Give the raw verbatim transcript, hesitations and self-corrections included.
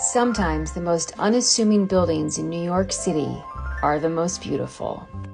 Sometimes the most unassuming buildings in New York City are the most beautiful.